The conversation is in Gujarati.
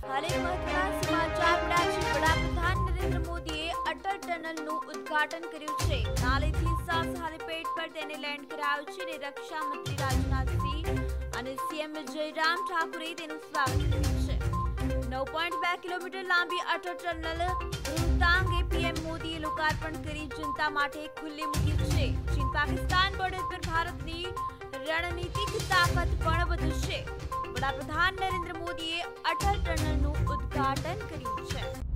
હાલે મહત્વના સમાચાર મળ્યા છે। વડાપ્રધાન નરેન્દ્ર મોદીએ અટલ ટનલનું ઉદ્ઘાટન કર્યું છે। નાલેથી સાસ હેલિપેડ પર તેને લેન્ડ કરાયું છે અને રક્ષા મંત્રી રાજનાથ સિંહ અને સીએમ જયરામ ઠાકુરે તેનું સ્વાગત કર્યું છે। 9.2 કિલોમીટર લાંબી અટલ ટનલ રોહતાંગે પીએમ મોદીએ લોકાર્પણ કરી જનતા માટે ખુલ્લી મૂકી છે। ચીન પાકિસ્તાન બોર્ડર પર ભારતની રણનીતિક તાકાત પણ વધશે। વડાપ્રધાન નરેન્દ્ર મોદીએ અટલ ટનલનું ઉદ્ઘાટન કર્યું છે।